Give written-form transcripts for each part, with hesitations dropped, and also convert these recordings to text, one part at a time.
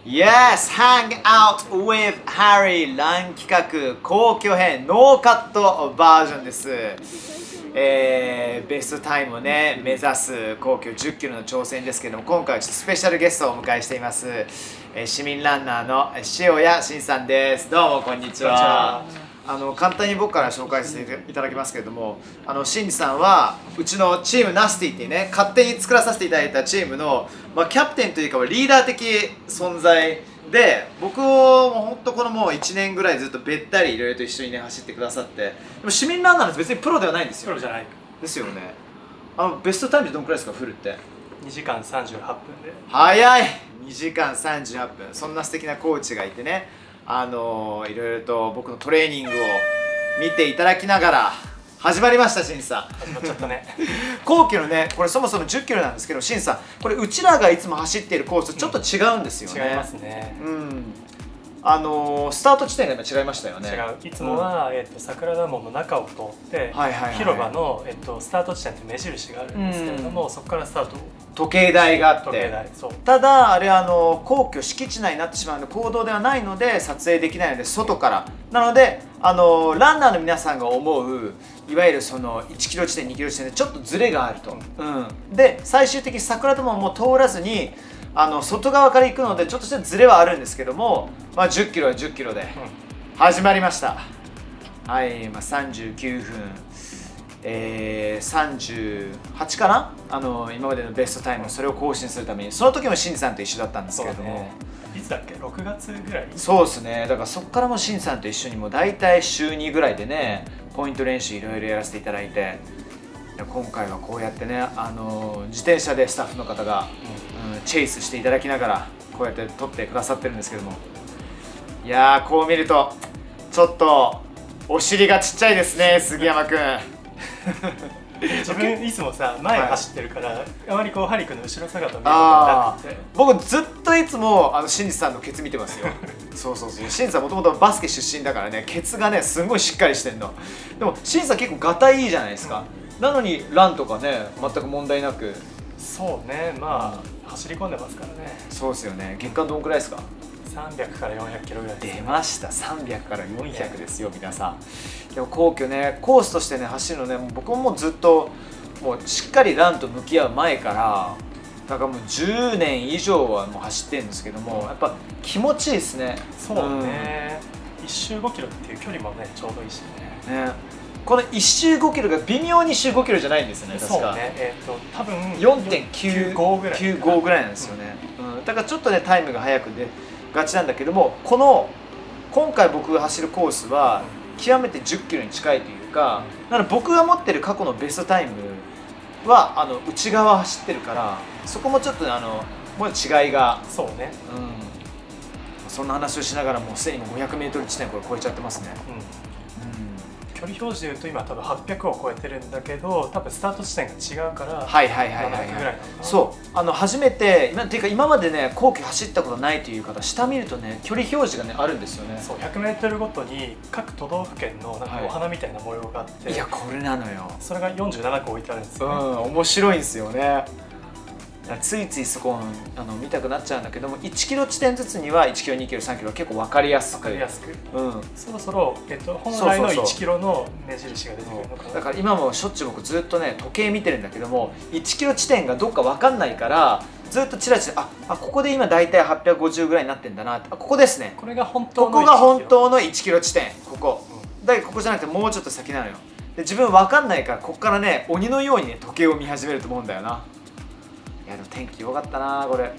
Yes! Hang out with Harry ラン企画皇居編ノーカットバージョンです。ベストタイムをね目指す皇居10キロの挑戦ですけども、今回はちょっとスペシャルゲストをお迎えしています。市民ランナーの塩谷慎さんです。どうもこんにちは。簡単に僕から紹介させていただきますけれども、慎さんはうちのチームナスティっていうね、勝手に作らさせていただいたチームの、キャプテンというかリーダー的存在で、僕をもう本当このもう1年ぐらいずっとべったりいろいろと一緒にね走ってくださって、でも市民ランナーです。別にプロではないんですよ。 プロじゃないですよね。ベストタイムってどのくらいですか、フルって。 2時間38分で。 早い。2時間38分。そんな素敵なコーチがいてね、いろいろと僕のトレーニングを見ていただきながら始まりました。慎さん始まっちゃったね。 皇居のね、これそもそも10キロなんですけど、慎さんこれうちらがいつも走っているコースとちょっと違うんですよね。 違いますね。 スタート地点が今違いましたよね。 違う。いつもは、桜田門の中を通って広場の、スタート地点って目印があるんですけれども、そこからスタート。 時計台があって、ただあれ皇居敷地内になってしまうので公道ではないので撮影できないので外からなので、ランナーの皆さんが思ういわゆるその1キロ地点2キロ地点でちょっとズレがあると、で最終的に桜田門も通らずに外側から行くのでちょっとしたズレはあるんですけども、10キロは10キロで始まりました。はい、39分38かな、今までのベストタイム、それを更新するために、その時も慎さんと一緒だったんですけれども、 いつだっけ、6月ぐらい。 そうですね。だからそこからも慎さんと一緒にもう大体週2ぐらいでねポイント練習いろいろやらせていただいて、今回はこうやってね自転車でスタッフの方が、チェイスしていただきながらこうやって撮ってくださってるんですけども、いやーこう見るとちょっとお尻がちっちゃいですね、杉山くん。 自分いつもさ前走ってるから、あまりこうハリ君の後ろ姿を見ることなくて、 僕ずっといつも慎さんのケツ見てますよ。そう慎さんもともとバスケ出身だからね、ケツがねすんごいしっかりしてんの。でも慎さん結構ガタイいいじゃないですか、なのにランとかね全く問題なく。 そうね、走り込んでますからね。 そうですよね。月間どんくらいですか。 300から400キロぐらいです。 出ました、300から400ですよ、皆さん。でも皇居ね、コースとしてね走るのね、僕ももうずっともうしっかりランと向き合う前からだからもう10年以上はもう走ってるんですけども、やっぱ気持ちいいですね。 そうね、1周5キロっていう距離もねちょうどいいしね。 この1周5キロが微妙に1周5キロじゃないんですよね、確か。 そうね、多分 4.95 ぐらいなんですよね。だからちょっとねタイムが速く出がちなんだけども、今回僕が走るコースは極めて10キロに近いというか、なので僕が持ってる過去のベストタイムは内側走ってるから、そこもちょっともう違いが。 そうね、 そんな話をしながらもうすでに 500m 地点これ超えちゃってますね。 距離表示でいうと今多分800を超えてるんだけど、多分スタート地点が違うから 700 ぐらい。 そう初めて今までね皇居走ったことないという方、下見るとね距離表示がねあるんですよね。 そう、100m ごとに各都道府県のなんかお花みたいな模様があって、 いやこれなのよ。 それが47個置いてあるんですよね。 面白いんですよね。ついついそこ見たくなっちゃうんだけども、1キロ地点ずつには1キロ2キロ3キロ結構分かりやすく、 そろそろ、本来の1キロの目印が出てくるのかな。 だから今もしょっちゅう僕ずっとね時計見てるんだけども、1キロ地点がどっか分かんないからずっとチラチラここで今大体850ぐらいになってんだなって、ここですね、 これが本当のここが本当の1キロ地点、ここじゃなくてもうちょっと先なのよ。で自分分かんないからここからね鬼のようにね時計を見始めると思うんだよな。いやでも天気良かったなこれ。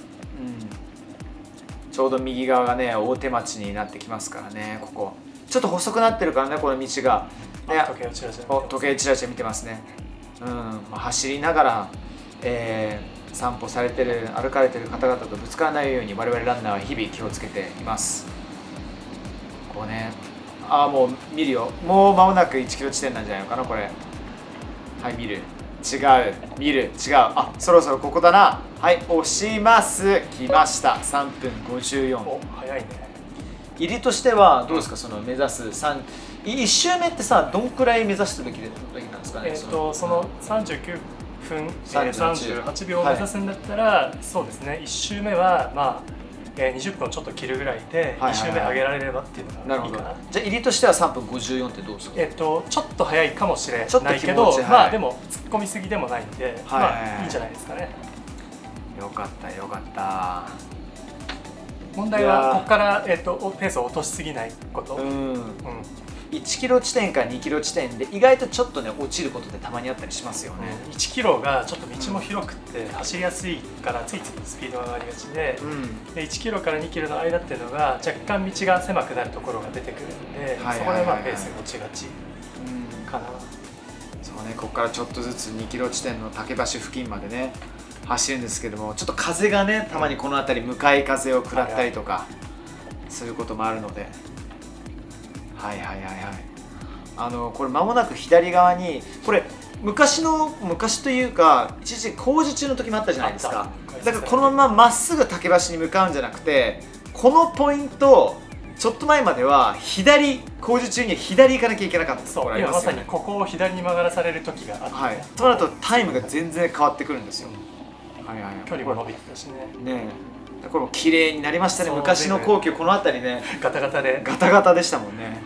ちょうど右側がね大手町になってきますからね。ここちょっと細くなってるからね、この道が、 時計をチラチラ見てますね。走りながら、散歩されてる歩かれてる方々とぶつからないように我々ランナーは日々気をつけています。こうね、もう見るよ、もう間もなく1キロ地点なんじゃないのかなこれ。はい、見る、違う、見る、違う、そろそろここだな。はい、押します。来ました。3分54。 早いね。 入りとしてはどうですか、その目指す1周目ってさ、どんくらい目指すべきなんですかね。 その39分38秒を目指すんだったら、そうですね、1周目は 20分をちょっと切るぐらいで2周目上げられればっていうのがいいかな。 じゃあ入りとしては3分54ってどうですか？ ちょっと早いかもしれないけど、まあでも突っ込みすぎでもないんで、まあいいんじゃないですかね。 よかったよかった。 問題はここからペースを落としすぎないこと。 1キロ地点から2キロ地点で意外とちょっとね落ちることってたまにあったりしますよね。 1キロがちょっと道も広くって走りやすいからついついスピードが上がりがちで、1キロから2キロの間っていうのが若干道が狭くなるところが出てくるんで、そこでまあペースが落ちがちかな。 そうね、ここからちょっとずつ2キロ地点の竹橋付近までね走るんですけども、ちょっと風がねたまにこの辺り向かい風を食らったりとかすることもあるので、これ間もなく左側にこれ昔というか一時工事中の時もあったじゃないですか。だからこのまままっすぐ竹橋に向かうんじゃなくて、このポイントちょっと前までは工事中に左行かなきゃいけなかったところありますよね。 今まさにここを左に曲がらされる時があって、 となるとタイムが全然変わってくるんですよ。 距離も伸びてたしね。 これも綺麗になりましたね。昔の皇居この辺りねガタガタでしたもんね。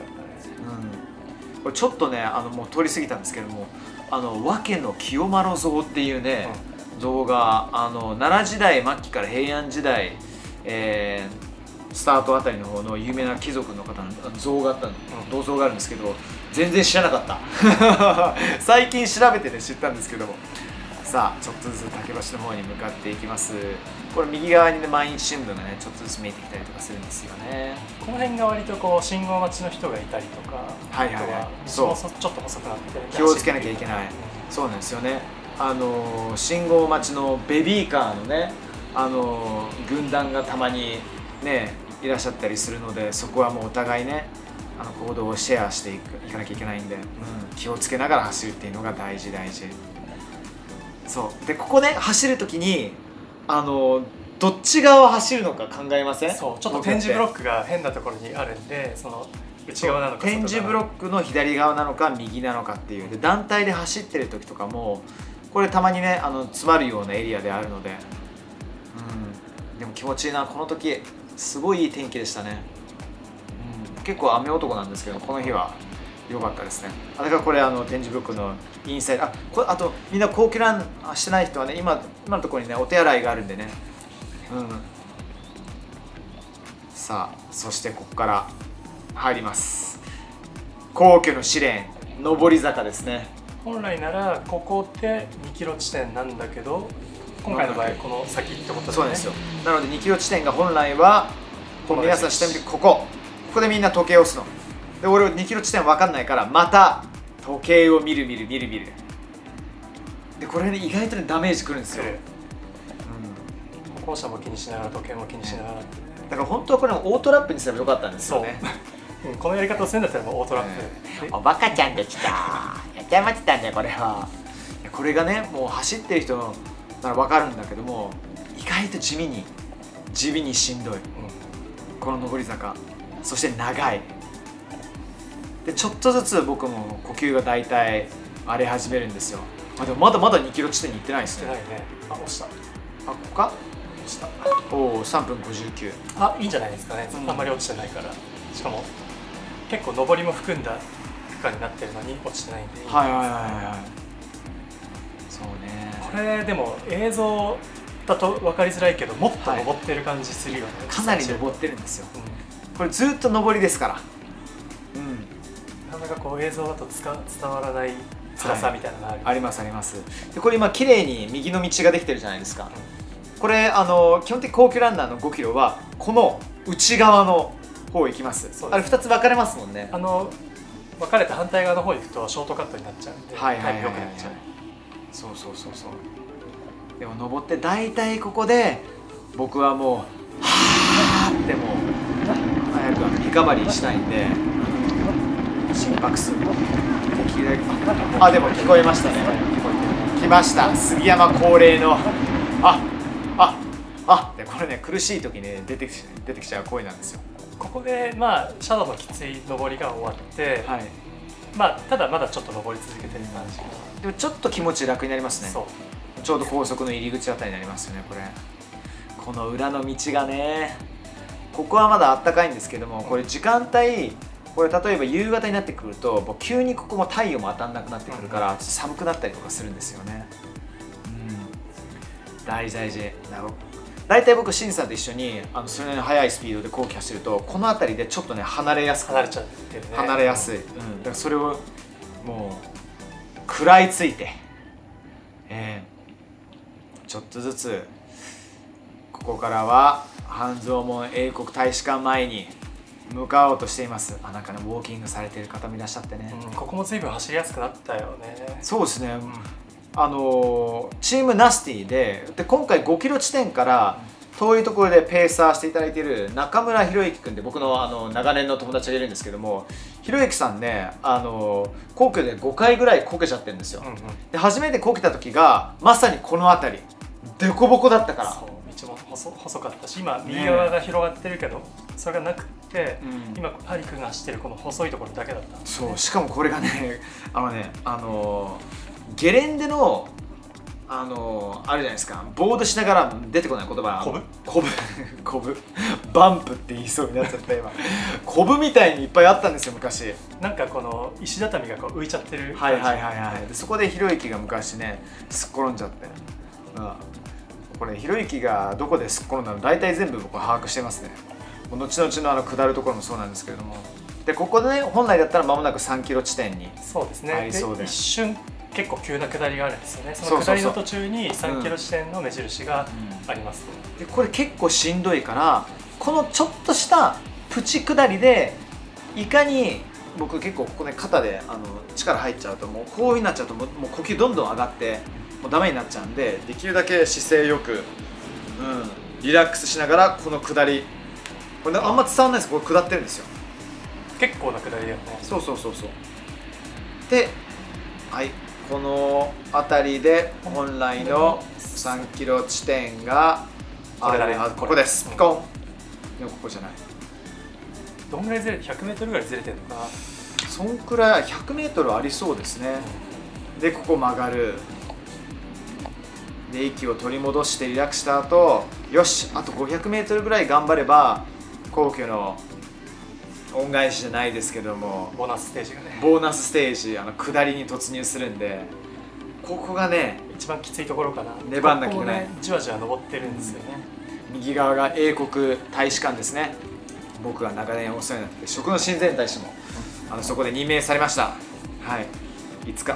これちょっとねもう通り過ぎたんですけども、和家の清丸像っていうね、像が奈良時代末期から平安時代、スタートあたりの方の有名な貴族の方の像があった銅像があるんですけど、全然知らなかった最近調べてね知ったんですけども。さあちょっとずつ竹橋の方に向かっていきます。これ右側にね毎日新聞がねちょっとずつ見えてきたりとかするんですよね。 この辺が割とこう信号待ちの人がいたりとか、そうちょっと細くなって気をつけなきゃいけない。そうなんですよね。信号待ちのベビーカーのね軍団がたまにねいらっしゃったりするので、そこはもうお互いね行動をシェアしていかなきゃいけないんで、気をつけながら走るっていうのが大事。そうでここね走るときにどっち側を走るのか考えません？ そうちょっと点字ブロックが変なところにあるんで、その内側なのか点字ブロックの左側なのか右なのかっていう。で団体で走ってる時とかもこれたまにね詰まるようなエリアであるので、でも気持ちいいな。この時すごいいい天気でしたね。結構雨男なんですけど、この日は良かったですね。だからこれ点字ブロックのインサイド、あとみんな皇居ランしてない人はね今のところにねお手洗いがあるんでね。さあそしてここから入ります。皇居の試練上り坂ですね。 本来ならここって2キロ地点なんだけど、今回の場合この先ってことですね。 そうですよ。なので2キロ地点が本来は皆さん下見てここでみんな時計を押すので、俺2キロ地点分かんないからまた時計を見るで、これね意外とねダメージくるんですよ。 歩行者も気にしながら時計も気にしながら、だから本当はこれもオートラップにすればよかったんですよね。 このやり方をするんだったらもうオートラップ。おバカちゃんできたやっちゃいまってたんだよこれは。これがねもう走ってる人なら分かるんだけども、意外と地味にしんどい、この上り坂、そして長いで、ちょっとずつ僕も呼吸が大体荒れ始めるんですよ。でもまだ2キロ地点に行ってないですね。 押した。 ここか押した。おお3分59。 いいんじゃないですかね。あんまり落ちてないから、しかも結構上りも含んだ区間になってるのに落ちてないんで。そうね。これでも映像だと分かりづらいけど、もっと登ってる感じするよね。 かなり登ってるんですよ。これずっと上りですから。 なかなかこう映像だと伝わらない辛さみたいなのがあります。でこれ今綺麗に右の道ができてるじゃないですか。これ基本的に皇居ランナーの5キロはこの内側の方行きます。あれ2つ分かれますもんね。 分かれた反対側の方に行くとショートカットになっちゃうんでタイム良くなっちゃう。 そうでも登って大体ここで僕はもうはーってもう早くリカバリーしたいんで心拍数できるだけ。でも聞こえましたね。来ました杉山恒例のでこれね苦しい時に出てきちゃう声なんですよ。 ここでシャドウのきつい登りが終わって、ただまだちょっと登り続けてる感じが。でもちょっと気持ち楽になりますね。ちょうど高速の入り口あたりになりますよね。 この裏の道がね、ここはまだあったかいんですけども、これ時間帯、これ例えば夕方になってくるともう急にここも太陽も当たんなくなってくるから寒くなったりとかするんですよね。大事大事。大体僕、シンさんと一緒にそれなりに速いスピードで後期走ると、この辺りでちょっとね離れやすく離れちゃってるね。 離れやすい、だからそれをもう食らいついて、ちょっとずつここからは半蔵門英国大使館前に向かおうとしています。なんかね、ウォーキングされている方もいらっしゃってね、 ここも随分走りやすくなったよね。 そうですね、チームナスティで今回5キロ地点から遠いところでペーサーしていただいている中村博之君で、僕の長年の友達がいるんですけども、博之さんね、皇居で5回ぐらいこけちゃってるんですよ。で初めてこけた時がまさにこの辺りでこぼこだったから。 そう、道も細かったし、今右側が広がってるけど、それがなくて、今ハリ君が走ってるこの細いところだけだった、ね。そう、 しかもこれがね、ゲレンデのあるじゃないですか、ボードしながら出てこない言葉、コブバンプって言いそうになっちゃった今。コブみたいにいっぱいあったんですよ昔。 なんかこの石畳がこう浮いちゃってる。 でそこでひろゆきが昔ねすっ転んじゃって、これひろゆきがどこですっ転んだの大体全部僕は把握してますね。後々の下るところもそうなんですけれども、でここでね、本来だったら間もなく3キロ地点に入りそうで、 一瞬結構急な下りがあるんですよね。その下りの途中に3キロ地点の目印があります。 でこれ結構しんどいから、このちょっとしたプチ下りでいかに、僕結構ここね肩で力入っちゃうと、もうこういう風になっちゃうともう呼吸どんどん上がってもうダメになっちゃうんで、できるだけ姿勢よく、リラックスしながらこの下り、これあんま伝わらないです。これ下ってるんですよ。 結構な下りだよね。 そうで、はい、この辺りで本来の3キロ地点があるはず。ここです。ピコン。でもここじゃない。 どんぐらいずれて、100メートルぐらいずれてるのかな。 そんくらい100メートルありそうですね。でここ曲がる。で息を取り戻してリラックスした後、よし、あと500メートルぐらい頑張れば皇居の恩返しじゃないですけども、 ボーナスステージがね、 ボーナスステージ、下りに突入するんで、ここがね一番きついところかな。 粘んなきゃいけない。 じわじわ登ってるんですよね。 右側が英国大使館ですね。僕が長年お世話になって、食の親善大使もそこで任命されました。はい、いつか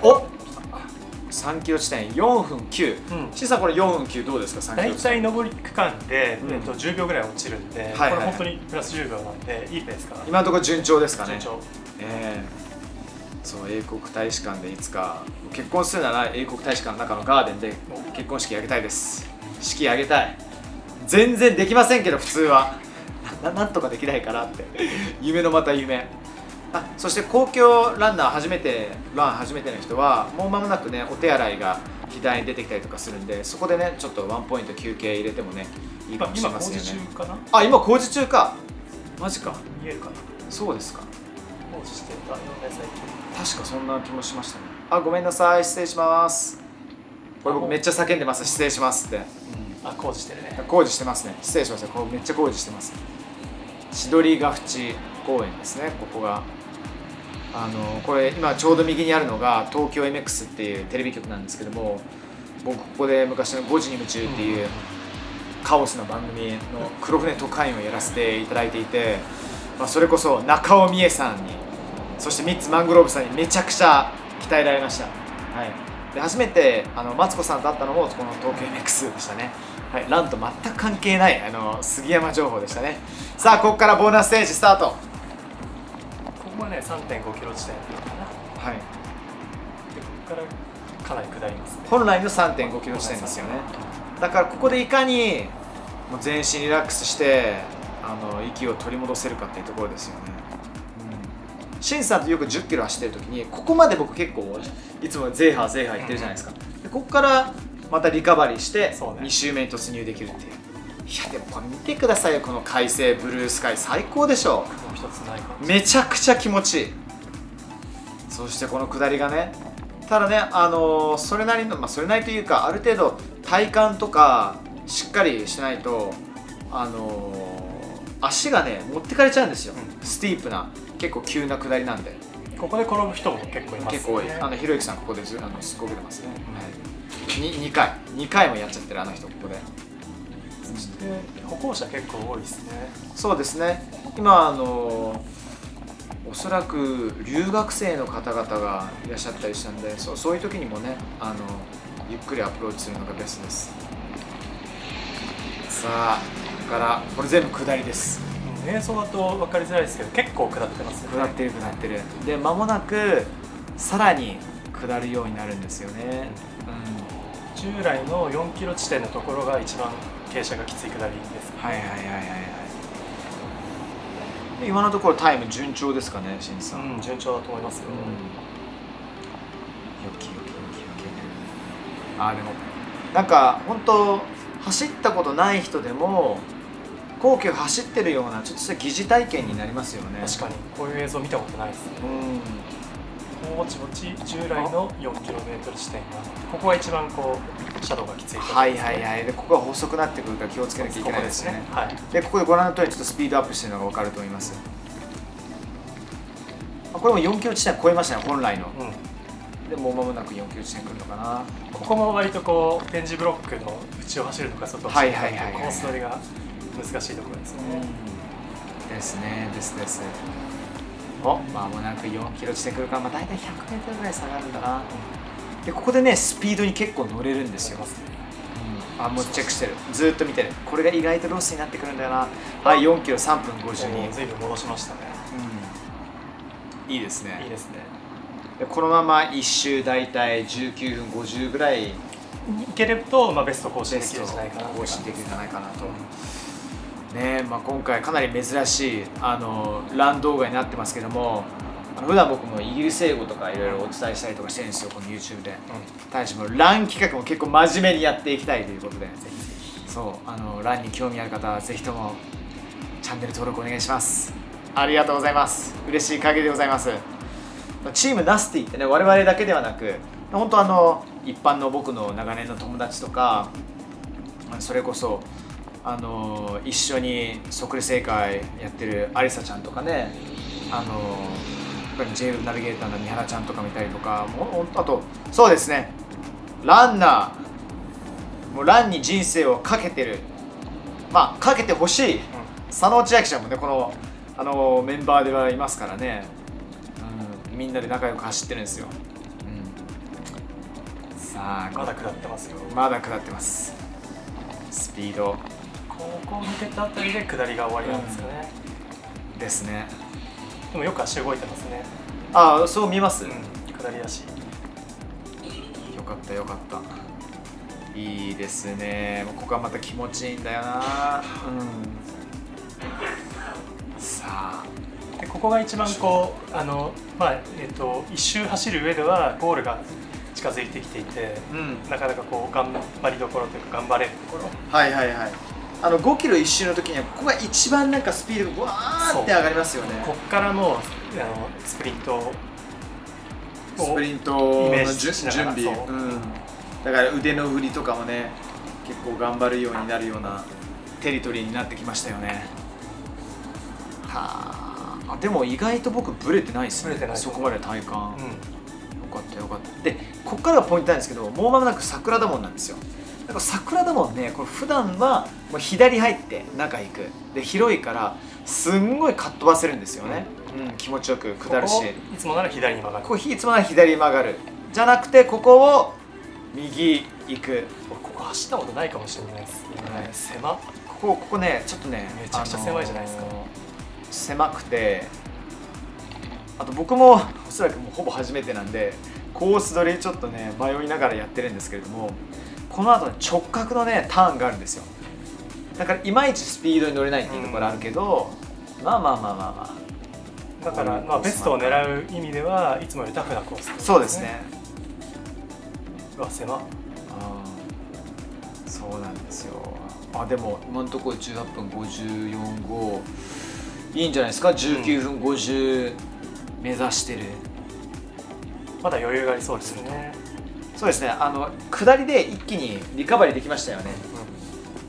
3キロ地点4分9。シンさんこれ4分9どうですか？3キロ地点大体上り区間で10秒ぐらい落ちるんで、これ本当にプラス10秒なんでいいペースかな。 今のところ順調ですかね。 順調。 そう、英国大使館でいつか結婚するなら英国大使館の中のガーデンで結婚式挙げたいです。式挙げたい。全然できませんけど普通はなんとかできないかなって夢のまた夢。そして公共ランナー初めての人はもう間もなくねお手洗いが左に出てきたりとかするんで、そこでねちょっとワンポイント休憩入れてもねいいかもしれませんよね。 今工事中かな。 今工事中か。マジか。 見えるかな。 そうですか。 工事してたよね最近。 確かそんな気もしましたね。ごめんなさい、失礼します。これ僕めっちゃ叫んでます。失礼しますって。 工事してるね。 工事してますね。失礼しました。これめっちゃ工事してます。千鳥ヶ淵公園ですね。ここがこれ今ちょうど右にあるのが東京 MX っていうテレビ局なんですけども、僕ここで昔の5時に夢中っていうカオスな番組の黒船特派員をやらせていただいていて、それこそ中尾美恵さんに、そしてミッツマングローブさんにめちゃくちゃ鍛えられました。で初めてマツコさんと会ったのもこの東京 MX でしたね。ランと全く関係ない杉山情報でしたね。さあここからボーナスステージスタート。 ここはね 3.5 キロ地点かな。でここからかなり下りますね。 本来の 3.5 キロ地点ですよね。だからここでいかにもう全身リラックスして息を取り戻せるかっていうところですよね。シンさんとよく10キロ走ってる時に、ここまで僕結構いつもゼーハーゼーハー言ってるじゃないですか。でここからまたリカバリーして2周目に突入できるっていう。いやでもこれ見てくださいよ、この快晴ブルースカイ最高でしょ。めちゃくちゃ気持ちいい。そしてこの下りがね、ただねそれなりのそれなりというか、ある程度体幹とかしっかりしないと足がね持ってかれちゃうんですよ、スティープな結構急な下りなんで。 ここで転ぶ人も結構いますね。 結構多い。ひろゆきさんここですごく出ますね、2回もやっちゃってる人ここで。 そして歩行者結構多いですね。 そうですね。今おそらく留学生の方々がいらっしゃったりしたんで、そういう時にもねゆっくりアプローチするのがベストです。さあここからこれ全部下りです。 映像だと分かりづらいですけど結構下ってますよね。 下ってる。で間もなくさらに下るようになるんですよね、 従来の4キロ地点のところが一番傾斜がきつい下りです。 今のところタイム順調ですかね、しんさん。 順調だと思いますよ。 でもなんか本当走ったことない人でも皇居走ってるようなちょっとした疑似体験になりますよね。 確かにこういう映像見たことないですね。ぼちぼち従来の 4km 地点がここが一番こうシャドウがきついところですね。 でここが細くなってくるから気をつけなきゃいけないですね。でここでご覧の通りちょっとスピードアップしてるのが分かると思います。これも4キロ地点超えましたね、本来の。でもう間もなく4キロ地点来るのかな。 ここも割とこう点字ブロックの内を走るとか外を走るとかコース取りが難しいところですね。です。間もなく4キロ地点来るから、大体100メートルぐらい下がるんだな。 でここでねスピードに結構乗れるんですよ。もうチェックしてる。ずっと見てる。これが意外とロスになってくるんだよな。4キロ3分52。 随分戻しましたね。 いいですね。でこのまま1周大体19分50ぐらいいけると、ベスト更新できるんじゃないかなと。 今回かなり珍しいラン動画になってますけども、普段僕もイギリス英語とかいろいろお伝えしたりとかしてるんですよ、この YouTube で。対してもラン企画も結構真面目にやっていきたいということで、ランに興味ある方はぜひともチャンネル登録お願いします。ありがとうございます。嬉しい限りでございます。チームナスティってね、我々だけではなく本当一般の僕の長年の友達とか、それこそ一緒に即レ正解やってるアリサちゃんとかね、ジェイルナビゲーターの三原ちゃんとか見たりとか、あとそうですね、ランナー、もうランに人生をかけてる、かけてほしい佐野千秋ちゃんもね、このメンバーではいますからね、みんなで仲良く走ってるんですよ。さあまだ下ってますよ。 まだ下ってます。スピードここを抜けたあたりで下りが終わりなんですかね。 ですね。 でもよく足動いてますね。 そう見えます。 下り足。 よかった。いいですね。ここはまた気持ちいいんだよな。さあ。 ここが一番こう一周走る上ではゴールが近づいてきていて、なかなかこう頑張りどころというか頑張れるところ。 5キロ一周の時にはここが一番なんかスピードがわーって上がりますよね。 ここからのスプリントの準備、だから腕の振りとかもね結構頑張るようになるようなテリトリーになってきましたよね。でも意外と僕ブレてないですね。そこまで体感。よかった。でここからがポイントなんですけど、もう間もなく桜田門なんですよ。だから桜田門ね、これ普段はもう左入って中行くで、広いからすんごいかっ飛ばせるんですよね。気持ちよく下るし、 いつもなら左に曲がる。 いつもなら左に曲がるじゃなくて、ここを右行く。 ここ走ったことないかもしれないですね。狭。 ここね、ちょっとね、 めちゃくちゃ狭いじゃないですか。 狭くて、あと僕もおそらくもうほぼ初めてなんでコース取りちょっとね迷いながらやってるんですけれども、この後ね直角のねターンがあるんですよ。だからいまいちスピードに乗れないっていうところあるけど、だからベストを狙う意味ではいつもよりタフなコース。 そうですね。 狭。 そうなんですよ。でも今のところ18分54号いいんじゃないですか。19分50目指してる。 まだ余裕がありそうですね。 そうですね。下りで一気にリカバリーできましたよね。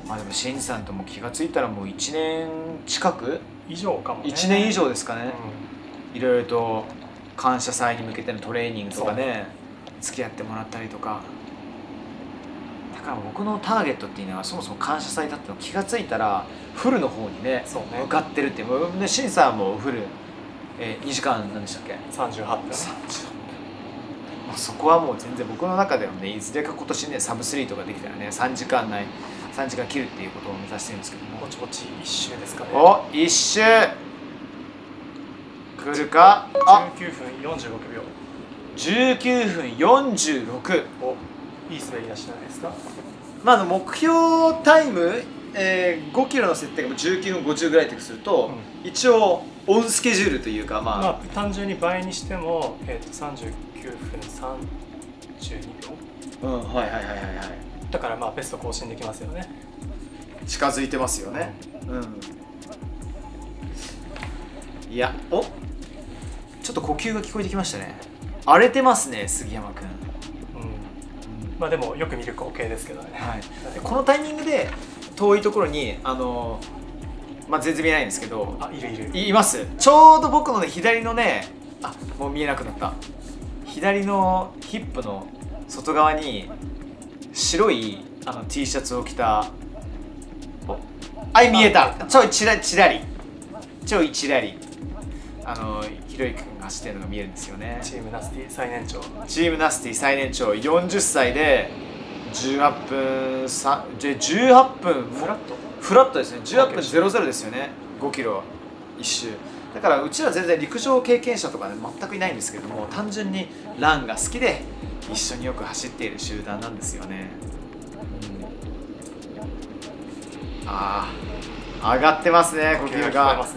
まあでもシンさんとも気が付いたらもう1年近く以上かもね。 1年以上ですかね、いろいろと感謝祭に向けてのトレーニングとかね付き合ってもらったりとか。だから僕のターゲットっていうのはそもそも感謝祭だったの気が付いたらフルの方にね向かってるっていう。でシンさんもフル、2時間何でしたっけ、 38分。 そこはもう全然僕の中ではね、いずれか今年ねサブ3とかできたらね3時間切るっていうことを目指してるんですけども、 ぼちぼち1周ですかね。 お、1周来るか。あ、 19分46秒。 19分46。 お、いい滑り出しじゃないですか。 まあ目標タイム、5キロの設定が19分50ぐらいとすると、一応オンスケジュールというか、まあ単純に倍にしても、39分32秒。 はいはいはいはいはい。 だからまあベスト更新できますよね。 近づいてますよね。いや、お、ちょっと呼吸が聞こえてきましたね。荒れてますね、杉山君。 まあでもよく見る光景ですけどね。 はい。このタイミングで遠いところにまあ全然見えないんですけど、います。ちょうど僕のね左のね、もう見えなくなった。左のヒップの外側に白いT シャツを着た、見えた。ちょいちらりひろゆき君が走ってるのが見えるんですよね。 チームナスティ最年長。 40歳で18分フラットですね。18分00ですよね。5キロ1周だから、うちら全然陸上経験者とかね全くいないんですけども、単純にランが好きで一緒によく走っている集団なんですよね。上がってますね、呼吸が。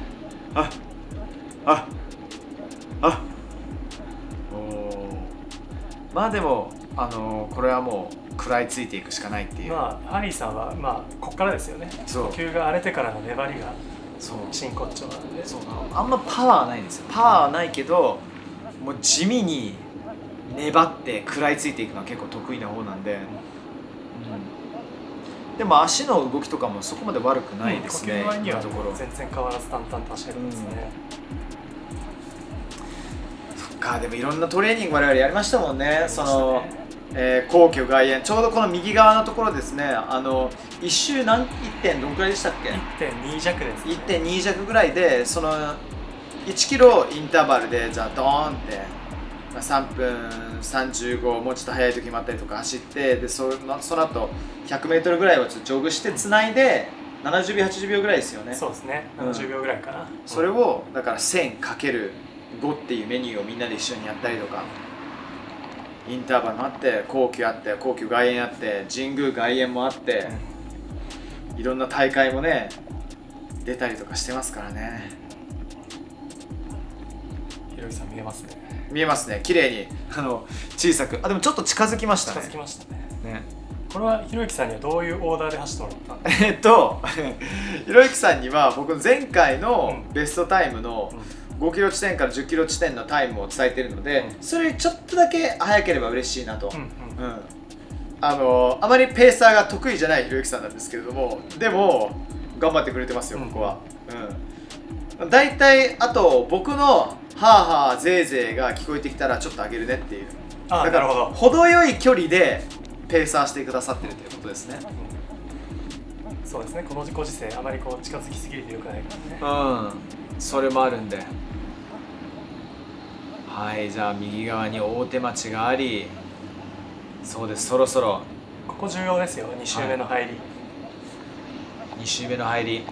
まあでもこれはもう食らいついていくしかないっていう。 まあハリーさんはここからですよね。呼吸が荒れてからの粘りが真骨頂なんで。 あんまパワーはないんですよ。パワーはないけどもう地味に粘って食らいついていくのは結構得意な方なんで、でも足の動きとかもそこまで悪くないですね。 呼吸には全然変わらず淡々と走れるんですね。 そっか。でもいろんなトレーニング我々やりましたもんね。皇居外苑、ちょうどこの右側のところですね。1周1点どんくらいでしたっけ。 1.2 弱です、ね。 1.2 弱ぐらいで、1キロインターバルでじゃあドーンって3分35、もうちょっと速い時もあったりとか走って、でその後 100m ぐらいをちょっとジョグしてつないで70秒80秒ぐらいですよね。 そうですね、70秒ぐらいかな。 それをだから 1000×5 っていうメニューをみんなで一緒にやったりとか、インターバルもあって、皇居あって、皇居外苑あって、神宮外苑もあって、いろんな大会もね出たりとかしてますからね。 ひろゆきさん見えますね。 見えますね。綺麗に小さく。でもちょっと近づきましたね。 近づきましたね。これはひろゆきさんにはどういうオーダーで走ってもらったんですか。ひろゆきさんには僕前回のベストタイムの5キロ地点から10キロ地点のタイムを伝えているので、それちょっとだけ早ければ嬉しいなと。あまりペーサーが得意じゃないひろゆきさんなんですけれども、でも頑張ってくれてますよ、ここは。だいたいあと僕のはあはあぜいぜいが聞こえてきたらちょっと上げるねっていう。だから程よい距離でペーサーしてくださってるということですね。 そうですね、このご時世あまり近づきすぎるとよくないからね。 それもあるんで。はい、じゃあ右側に大手町があり、そうです、そろそろここ重要ですよ。2周目の入り、 2周目の入り、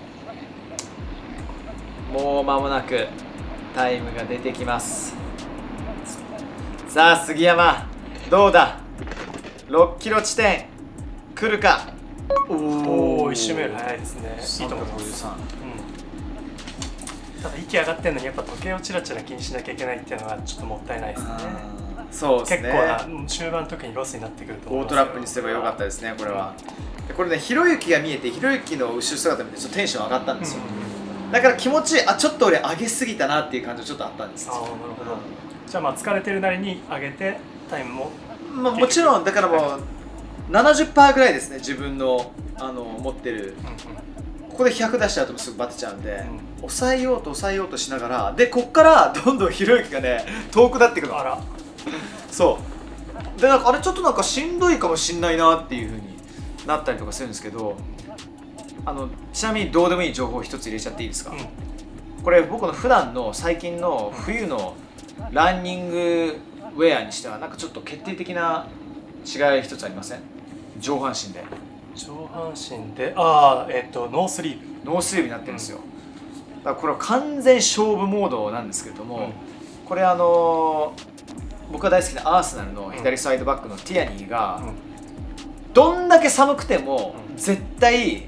もう間もなくタイムが出てきます。さあ杉山どうだ、6キロ地点来るか。 おお、1周目より早いですね。いいと思います。ただ息上がってるのにやっぱ時計をチラチラ気にしなきゃいけないっていうのがちょっともったいないですね。 そうですね。 結構な中盤の時にロスになってくると思います。 オートラップにすればよかったですね、これは。これね、ひろゆきが見えて、ひろゆきの後ろ姿見てちょっとテンション上がったんですよ。だから気持ちちょっと俺上げすぎたなっていう感じがちょっとあったんですよ。 なるほど。じゃあ疲れてるなりに上げてタイムももちろんだからもう70%ぐらいですね、自分の持ってる、ここで100出しちゃうとすぐバテちゃうんで、抑えようとしながら、でこっからどんどんひろゆきがね遠くなっていくの。そうで、なんかあれちょっとなんかしんどいかもしんないなっていう風になったりとかするんですけど、ちなみにどうでもいい情報を一つ入れちゃっていいですか。これ僕の普段の最近の冬のランニングウェアにしてはなんかちょっと決定的な違い一つありません？上半身で。 上半身で、ノースリーブ。 ノースリーブになってるんですよ。だからこれは完全勝負モードなんですけれども、これ僕が大好きなアーセナルの左サイドバックのティアニーが、どんだけ寒くても絶対、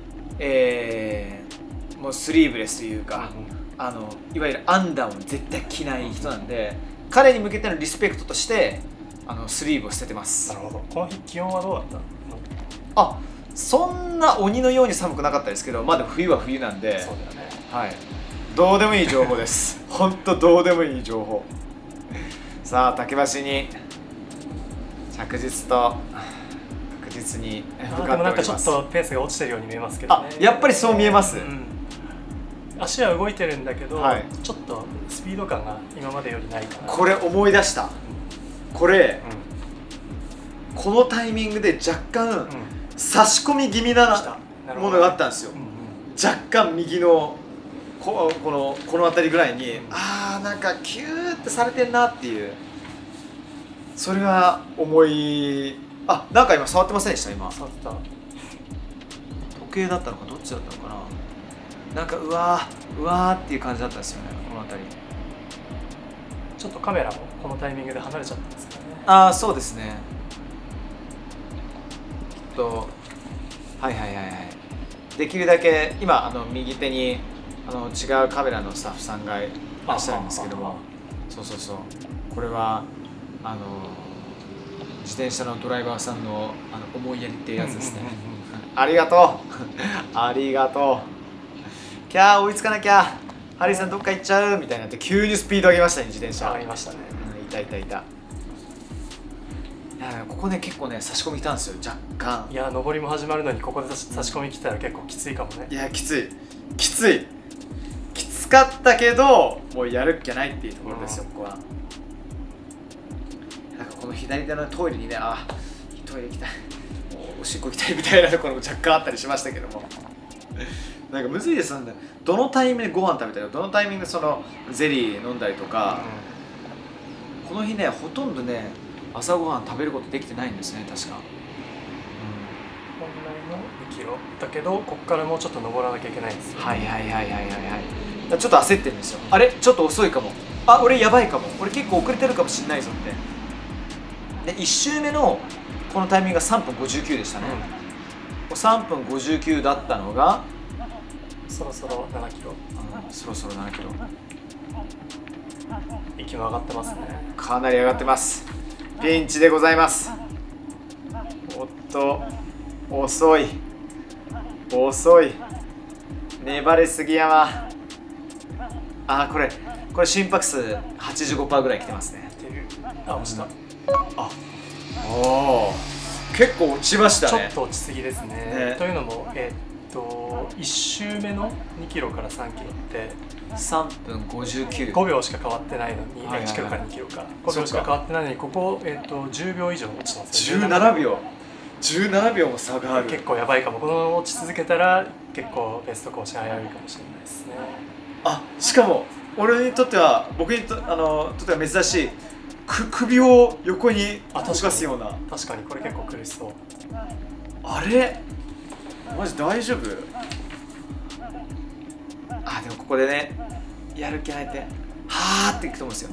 もうスリーブレスというか、いわゆるアンダーを絶対着ない人なんで、彼に向けてのリスペクトとしてスリーブを捨ててます。 なるほど。この日気温はどうだった？ そんな鬼のように寒くなかったですけど、まだ冬は冬なんで。 そうだよね。 はい、どうでもいい情報です本当どうでもいい情報。さあ竹橋に着実と確実に向かっております。 でもなんかちょっとペースが落ちてるように見えますけどね。 やっぱりそう見えます。 足は動いてるんだけど、ちょっとスピード感が今までよりないかな。 これ思い出した。これ、このタイミングで若干、差し込み気味なものがあったんですよ。若干右のこの辺りぐらいに、なんかキューってされてんなっていう、それはなんか今触ってませんでした？今触ってた。 時計だったのかどっちだったのかな。なんかうわーっていう感じだったんですよね、この辺り。 ちょっとカメラもこのタイミングで離れちゃったんですかね。 そうですね。できるだけ今右手に違うカメラのスタッフさんがいらっしゃるんですけども、そうこれは自転車のドライバーさんの思いやりっていうやつですね。ありがとうありがとう。キャー追いつかなきゃ、ハリーさんどっか行っちゃうみたいになって急にスピード上げましたね、自転車。 上げましたね。 いた。ここね結構ね差し込み来たんですよ、若干。 いや、上りも始まるのにここで差し込み来たら結構きついかもね。 いや、きつかったけどもうやるっきゃないっていうところですよ、ここは。なんかこの左手のトイレにね、トイレ行きたい、おしっこ行きたいみたいなところも若干あったりしましたけどもなんかむずいですよね。どのタイミングでご飯食べたり、どのタイミングでゼリー飲んだりとか、この日ねほとんどね朝ごはん食べることできてないんですね、確か。 本来の2キロだけど、ここからもうちょっと登らなきゃいけないんですよ。 ちょっと焦ってるんですよ。あれちょっと遅いかも、俺やばいかも、俺結構遅れてるかもしんないぞって。で1周目のこのタイミングが3分59でしたね。3分59だったのがそろそろ7キロ。 そろそろ7キロ。 息も上がってますね。 かなり上がってます。ピンチでございます。おっと遅い粘りすぎ山。これ心拍数 85% ぐらい来てますね。 落ちた。 結構落ちましたね。 ちょっと落ちすぎですね。というのも1周目の2キロから3キロって 3分59、 5秒しか変わってないのに、1キロから2キロか5秒しか変わってないのに、ここ10秒以上落ちてますよね。 17秒も差がある。 結構やばいかも。このまま落ち続けたら結構ベスト更新危ういかもしれないですね。 しかも俺にとっては、僕にとっては珍しい首を横に動かすような。 確かにこれ結構苦しそう。 あれマジ大丈夫？でもここでねやる気ないってはーっていくと思うんですよ。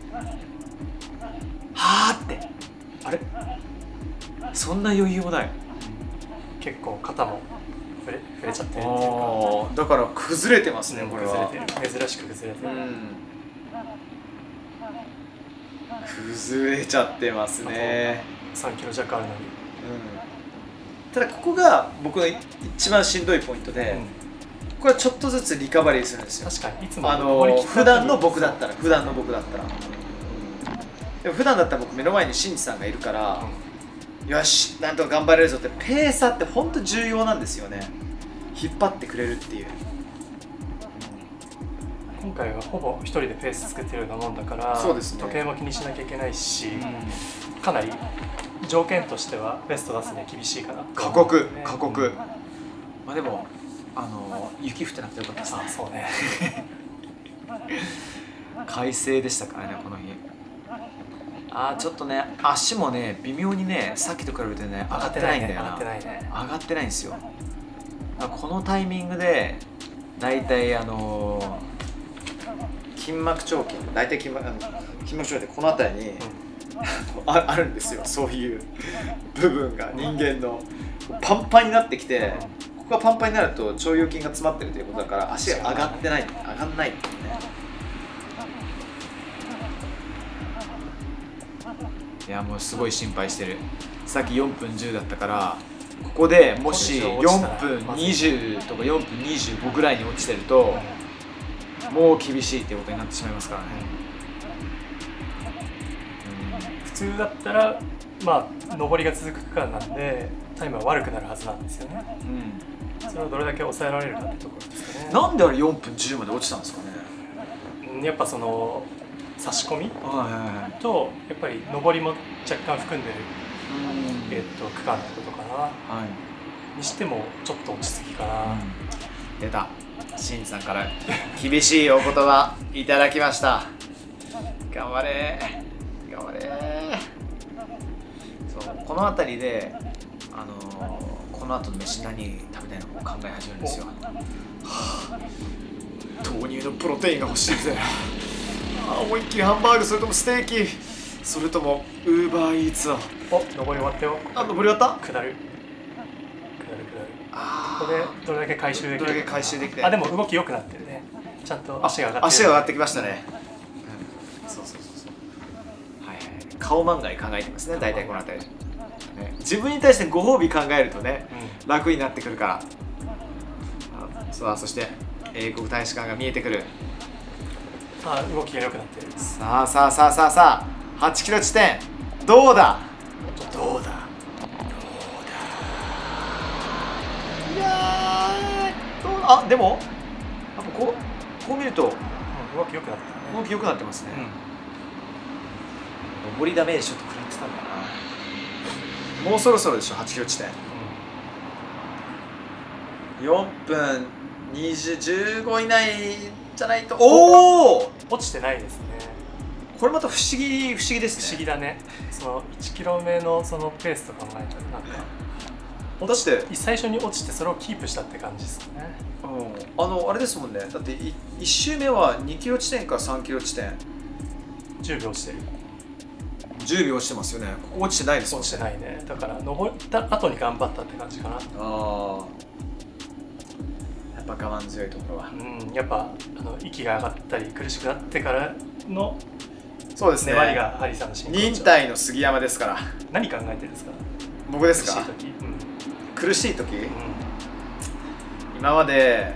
はーって、あれそんな余裕もない。 結構肩も触れちゃってるっていうか、 だから崩れてますね、これは。 珍しく崩れてる。 崩れちゃってますね。 3キロ弱あるのに。 ただここが僕の一番しんどいポイントで、これはちょっとずつリカバリーするんですよ。 確かにいつも普段の僕だったらでも普段だったら僕目の前に新次さんがいるから、 よしなんとか頑張れるぞって、ペーサーって本当重要なんですよね。引っ張ってくれるっていう。 今回はほぼ一人でペース作ってるようなもんだから、 そうですね、 時計も気にしなきゃいけないし、かなり条件としてはベスト出すには厳しいかな。 過酷過酷、まあでも雪降ってなくてよかったですね。 あ、そうね快晴でしたからねこの日。ちょっとね足もね微妙にねさっきと比べてね上がってないんだよな。 上がってないね。 上がってないんですよ。このタイミングでだいたい筋膜張筋、大体筋膜張筋ってこの辺りに、あるんですよ。そういう部分が人間のパンパンになってきて、ここがパンパンになると腸腰筋が詰まってるということだから足が上がってない、上がんないっていうね。いやもうすごい心配してる。さっき4分10だったからここでもし4分20とか4分25ぐらいに落ちてるともう厳しいっていうことになってしまいますからね。 普通だったらまあ上りが続く区間なんでタイムは悪くなるはずなんですよね。それをどれだけ抑えられるかってところですかね。 なんであれ4分10まで落ちたんですかね。 やっぱその差し込みとやっぱり上りも若干含んでる区間ってことかな。にしてもちょっと落ち着きかな。 出た、シンさんから厳しいお言葉いただきました。頑張れ頑張れ。そうこの辺りでこの後の飯何食べたいのか考え始めるんですよ。豆乳のプロテインが欲しいぜ。思いっきりハンバーグ、それともステーキ、それともウーバーイーツを。 お、上り終わったよ。 上り終わった。 下る。ここでどれだけ回収できる。 どれだけ回収できて。 でも動き良くなってるね。ちゃんと足が上がってる。 足が上がってきましたね。そうそうそうそう。はいはい。顔漫画に考えてますね。大体この辺り。自分に対してご褒美考えるとね、楽になってくるから。さあそして英国大使館が見えてくる。 動きが良くなってる。 さあ8キロ地点どうだいやーでもこう見ると動き良くなってるね。 動き良くなってますね。上りダメージちょっと食らってたんだな。もうそろそろでしょ8キロ地点。4分15以内じゃないと。おお、 落ちてないですね。 これまた不思議ですね。 不思議だね。その1キロ目のそのペースと考えたらなんかだって最初に落ちてそれをキープしたって感じですよね。 あれですもんね。だって1周目は2キロ地点から3キロ地点 10秒落ちてる。 10秒落ちてますよね。ここ落ちてないですもんね。 落ちてないね。だから登った後に頑張ったって感じかな。 やっぱ我慢強いところは。 やっぱ息が上がったり苦しくなってからのそうですね。 粘りがハリーさんの真骨頂。 忍耐の杉山ですから。 何考えてるんですか。 僕ですか。苦しい時、今まで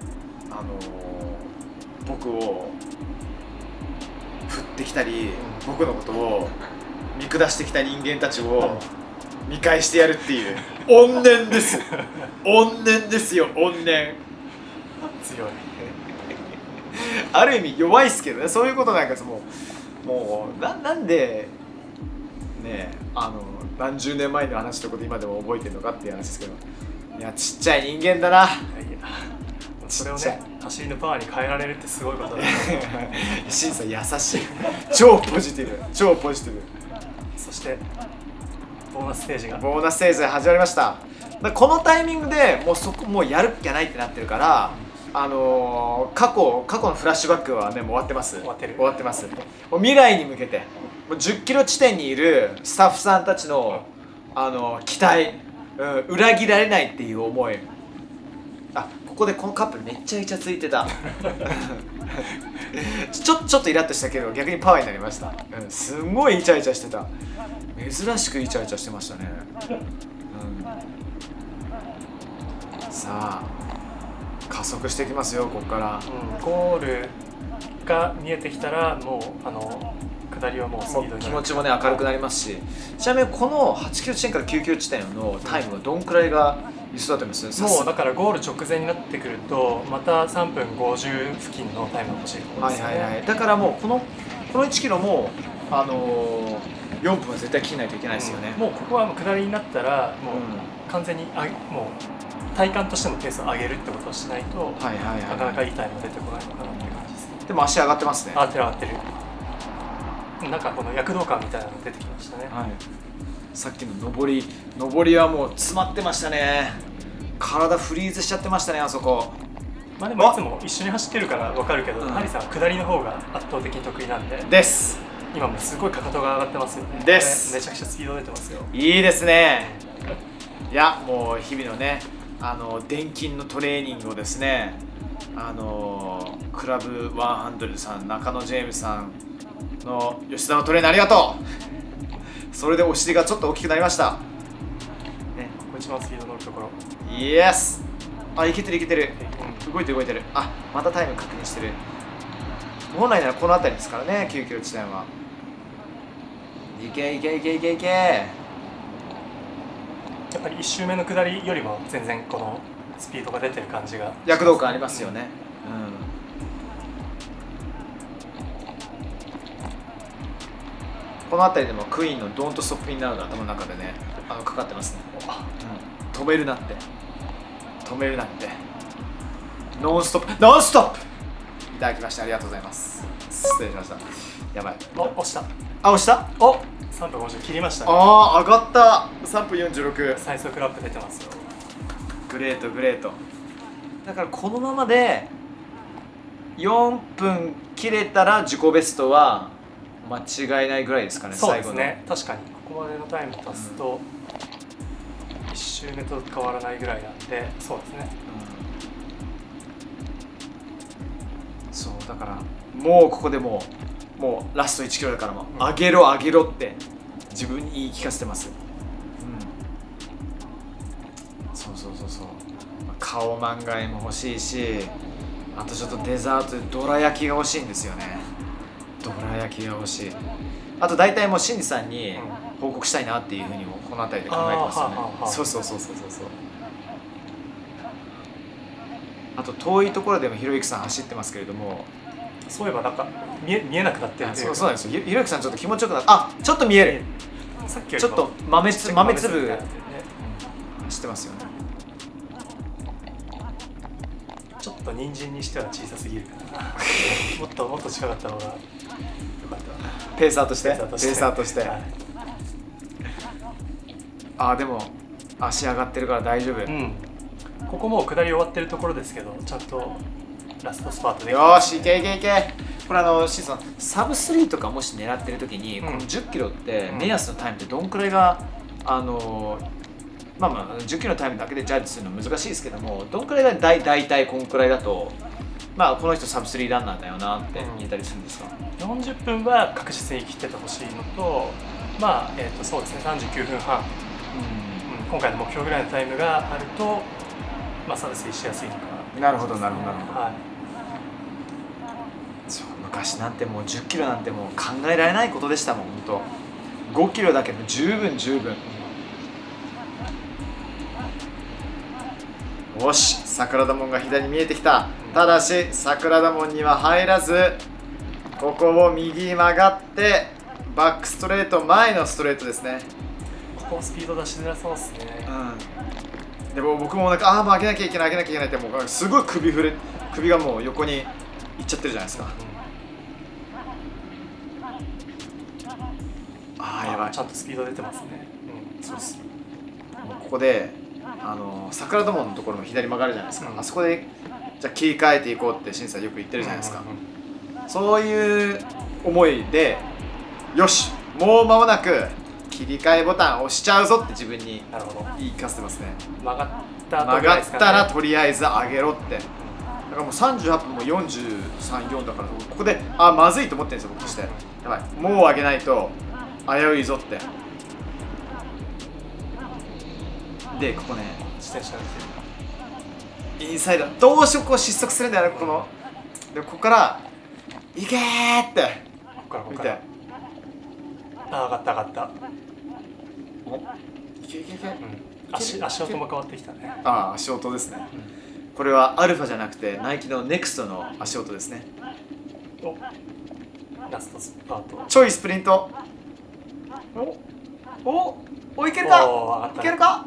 僕を振ってきたり、僕のことを見下してきた人間たちを見返してやるっていう怨念です。怨念ですよ、怨念。 強い。 ある意味弱いっすけどね。そういうことなんかもうなんでね何十年前の話とかで今でも覚えてるのかっていう話ですけど、いやちっちゃい人間だな。 それをね走りのパワーに変えられるってすごいことだね。 シンさん優しい。超ポジティブ。 そしてボーナスステージが始まりました。このタイミングでもうやるっきゃないってなってるから、過去のフラッシュバックはねもう終わってます。終わってます。もう未来に向けてもう10キロ地点にいるスタッフさんたちの期待、裏切られないっていう思い。ここでこのカップルめっちゃイチャついてた。ちょっとイラッとしたけど逆にパワーになりました。すごいイチャイチャしてた。珍しくイチャイチャしてましたね。さあ加速していきますよ、ここから。 ゴールが見えてきたらもう下りはもうスピードに気持ちもね明るくなりますし、ちなみにこの8キロ地点から9キロ地点のタイムはどんくらいが理想だと思います？ もうだからゴール直前になってくるとまた3分50付近のタイムが欲しいところですよね。 だからもうこの1キロも4分は絶対切らないといけないですよね。 もうここは下りになったらもう完全にもう体感としてもペースを上げるってことをしないとなかなかいいタイムが出てこないのかなっていう感じですね。 でも足上がってますね。 上がってる上がってる。なんかこの躍動感みたいなのが出てきましたね。 さっきの上りはもう詰まってましたね。体フリーズしちゃってましたね、あそこ。 まあでもいつも一緒に走ってるから分かるけど、ハリさんは下りの方が圧倒的に得意なんで。今もすごいかかとが上がってますよね。めちゃくちゃスピード出てますよ。いいですね。いや、もう日々のね、電筋のトレーニングをですね、クラブ100さん、中野ジェームスさんの吉田のトレーナーありがとう。それでお尻がちょっと大きくなりました。 ね、ここ一番スピード乗るところ。 イエス。あ、いけてるいけてる。動いてる。あ、またタイム確認してる。本来ならこの辺りですからね、9キロ地点は。いけ。 やっぱり1周目の下りよりも全然このスピードが出てる感じが、 躍動感ありますよね。この辺りでもクイーンの「ドントストップインナウ」が頭の中でねかかってますね。止めるなってノンストップいただきましてありがとうございます。失礼しました。やばい。 押した3分50切りましたね。 上がった。3分46。 最速ラップ出てますよ。 グレート。だからこのままで4分切れたら自己ベストは間違いないぐらいですかね。 そうですね。確かにここまでのタイム足すと1周目と変わらないぐらいなんで、そうですね。 そうだからもうここでもうラスト1キロだからもう上げろって自分に言い聞かせてます。そう顔漫画も欲しいし、あとちょっとデザートでどら焼きが欲しいんですよね。あと大体もう新次さんに報告したいなっていうふうにもこの辺りで考えてますよね。そうあと遠いところでもひろゆきさん走ってますけれども、 そういえばなんか見えなくなってる。 そうなんですよ。ひろゆきさんちょっと気持ちよくなって、ちょっと見える。 さっきよりちょっと豆粒走ってますよね。 ちょっと人参にしては小さすぎるかな。もっと近かった方がよかったな。 ペーサーとして。でも足上がってるから大丈夫。 ここもう下り終わってるところですけど、ちゃんとラストスパートで。 よーし、いけ。これシーズンサブ3とかもし狙ってる時に、この10キロって目安のタイムってどんくらいが10キロのタイムだけでジャッジするのは難しいですけども、どんくらいが大体こんくらいだとこの人サブ3ランナーだよなって言えたりするんですか ？40分は確実に切っててほしいのと、そうですね、39分半、今回の目標ぐらいのタイムがあるとサブ3しやすいのかな。 なるほど。そう昔なんてもう10キロなんてもう考えられないことでしたもん。本当5キロだけど十分。よし、桜田門が左に見えてきた。ただし桜田門には入らず、ここを右曲がってバックストレート前のストレートですね。 ここスピード出しづらそうですね。 でも僕ももう上げなきゃいけないってもうすごい首がもう横にいっちゃってるじゃないですか。やばい。 ちゃんとスピード出てますね。 そうです。ここで桜田門のところの左曲がるじゃないですか。あそこでじゃあ切り替えていこうって審査よく言ってるじゃないですか。そういう思いで、よし、もう間もなく切り替えボタン押しちゃうぞって自分に言い聞かせてますね。 曲がったらとりあえず上げろって。だからもう38分も43、4だから、ここでまずいと思ってるんですよ、僕として。やばい、もう上げないと危ういぞって。で、ここね、 自転車インサイドどうしようこう失速するんだよね。でここから「いけー!」ってここからあ、上がった上がった。 いけいけいけ、 足音も変わってきたね。 ああ、足音ですね。これはアルファじゃなくてナイキのネクストの足音ですね。 お、ラストスパート。 ちょいスプリント。お、いけるか、いけるか。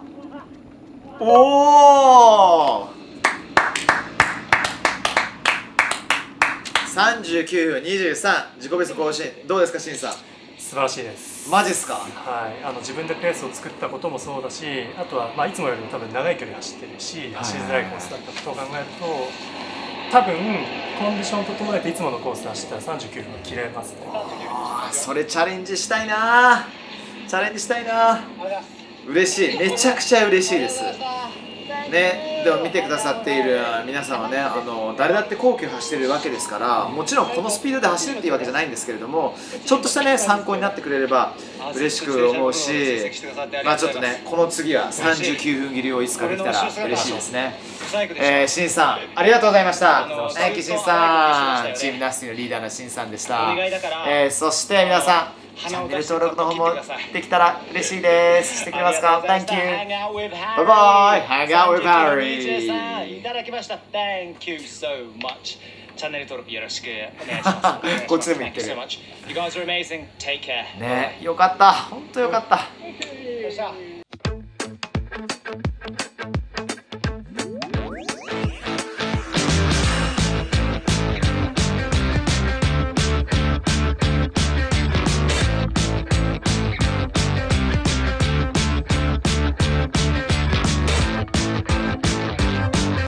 おお、39分23、自己ベスト更新。どうですか、シンさん。 素晴らしいです。 マジっすか。 はい、自分でペースを作ったこともそうだし、あとは、いつもよりも多分長い距離走ってるし、走りづらいコースだったことを考えると、多分コンディション整えていつものコースで走ったら39分は切れますね。 それチャレンジしたいな。チャレンジしたいな。嬉しい、めちゃくちゃ嬉しいですね。でも見てくださっている皆さんはね、誰だって皇居走ってるわけですから、もちろんこのスピードで走るっていうわけじゃないんですけれども、ちょっとしたね参考になってくれれば嬉しく思うし、ちょっとね、この次は39分切りをいつかできたら嬉しいですね。シンさんありがとうございました。シンさん、チームナスティのリーダーのシンさんでした。そして皆さん、チャンネル登録の方もできたら嬉しいです。してくれますか？ Thank you! バイバイ! Hang out with Harry! いただきました。Thank you so much! チャンネル登録よろしくお願いします。 こっちでも言ってる。 You guys are amazing. Take care. ね、よかった。本当よかった。 よっしゃ。